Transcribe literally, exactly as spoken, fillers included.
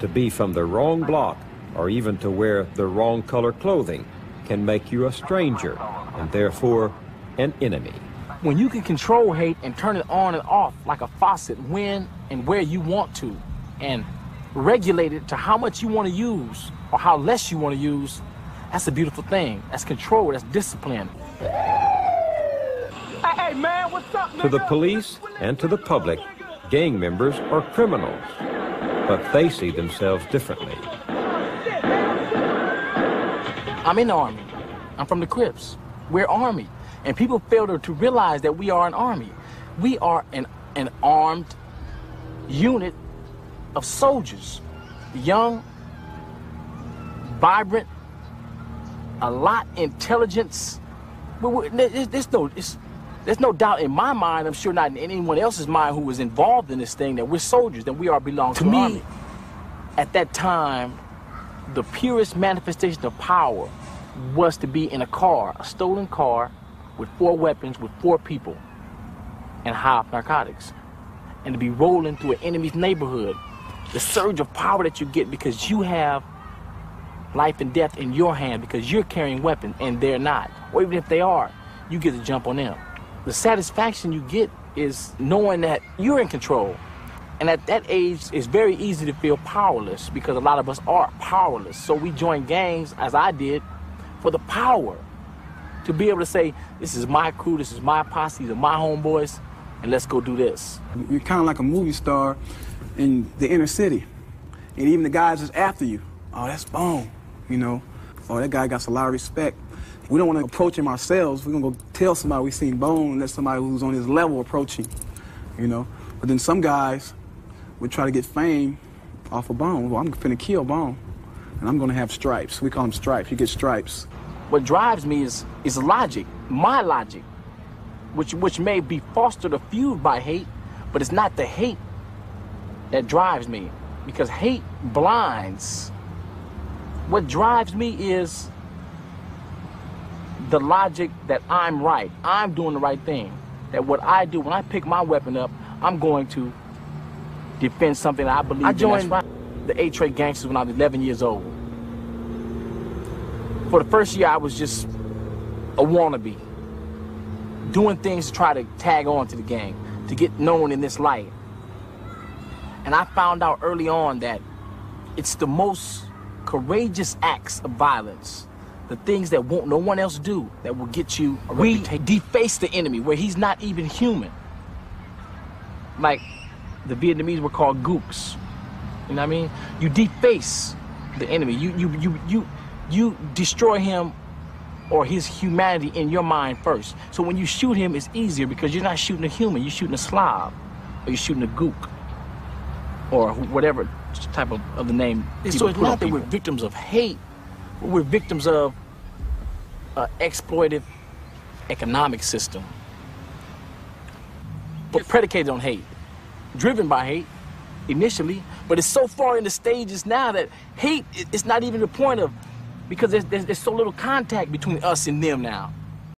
To be from the wrong block or even to wear the wrong color clothing can make you a stranger and therefore an enemy. When you can control hate and turn it on and off like a faucet when and where you want to, and regulate it to how much you want to use or how less you want to use, that's a beautiful thing. That's control, that's discipline. Hey, man, what's up, nigga? To the police and to the public, gang members are criminals, but they see themselves differently. I'm in the Army. I'm from the Crips. We're Army. And people fail to, to realize that we are an Army. We are an, an armed unit of soldiers. Young, vibrant, a lot intelligence. There's, there's, no, it's, there's no doubt in my mind, I'm sure not in anyone else's mind who was involved in this thing, that we're soldiers, that we are belong to, to the Army. Me, at that time, the purest manifestation of power was to be in a car, a stolen car, with four weapons, with four people, and high off narcotics, and to be rolling through an enemy's neighborhood. The surge of power that you get because you have life and death in your hand because you're carrying weapons and they're not. Or even if they are, you get to jump on them. The satisfaction you get is knowing that you're in control. And at that age, it's very easy to feel powerless because a lot of us are powerless. So we join gangs, as I did, for the power. To be able to say, this is my crew, this is my posse, these are my homeboys, and let's go do this. You're kind of like a movie star in the inner city. And even the guys that's after you, oh, that's Bone, you know. Oh, that guy got a lot of respect. We don't want to approach him ourselves. We're going to go tell somebody we seen Bone and let somebody who's on his level approach him, you know. But then some guys would try to get fame off of Bone. Well, I'm finna kill Bone, and I'm going to have stripes. We call them stripes. You get stripes. What drives me is, is logic, my logic, which, which may be fostered or fueled by hate, but it's not the hate that drives me, because hate blinds. What drives me is the logic that I'm right, I'm doing the right thing, that what I do, when I pick my weapon up, I'm going to defend something that I believe I joined in. That's right. The A-Tray Gangsters when I was eleven years old. For the first year, I was just a wannabe, doing things to try to tag on to the gang, to get known in this light. And I found out early on that it's the most courageous acts of violence, the things that won't no one else do, that will get you a we reputation. Deface the enemy where he's not even human. Like the Vietnamese were called gooks. You know what I mean? You deface the enemy. You you you you you destroy him or his humanity in your mind first. So when you shoot him, it's easier because you're not shooting a human, you're shooting a Slav, or you're shooting a gook, or whatever type of, of the name. So it's not that we're victims of hate, we're victims of an exploitive economic system, but predicated on hate, driven by hate initially, but it's so far in the stages now that hate, it's not even the point of, because there's, there's, there's so little contact between us and them now.